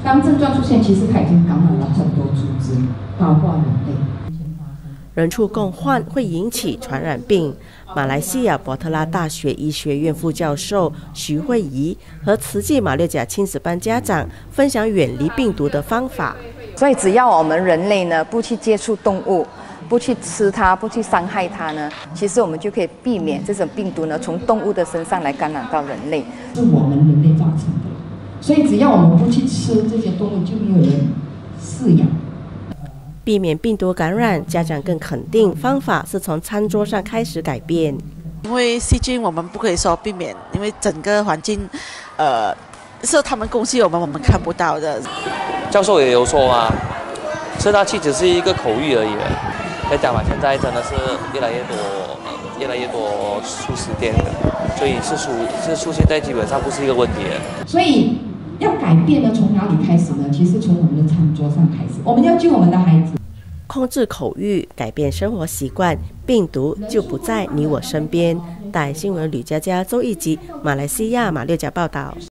当症状出现，其实它已经感染了很多组织，包括人类。 人畜共患会引起传染病。马来西亚伯特拉大学医学院副教授徐慧仪和慈济马六甲亲子班家长分享远离病毒的方法。 所以只要我们人类呢不去接触动物，不去吃它，不去伤害它呢，其实我们就可以避免这种病毒呢从动物的身上来感染到人类。 是我们人类造成的，所以只要我们不去吃这些动物，就没有人饲养。 避免病毒感染，家长更肯定方法是从餐桌上开始改变。 因为细菌我们不可以说避免，因为整个环境，是他们攻击我们看不到的。 教授也有说嘛，吃大气只是一个口语而已。可以讲嘛，现在真的是越来越多素食店的，所以吃素现在基本上不是一个问题。 所以要改变呢，从哪里开始呢？其实从我们的餐桌上开始，我们要救我们的孩子。 控制口欲，改变生活习惯，病毒就不在你我身边。大新闻吕佳佳、周一吉，马来西亚马六甲报道。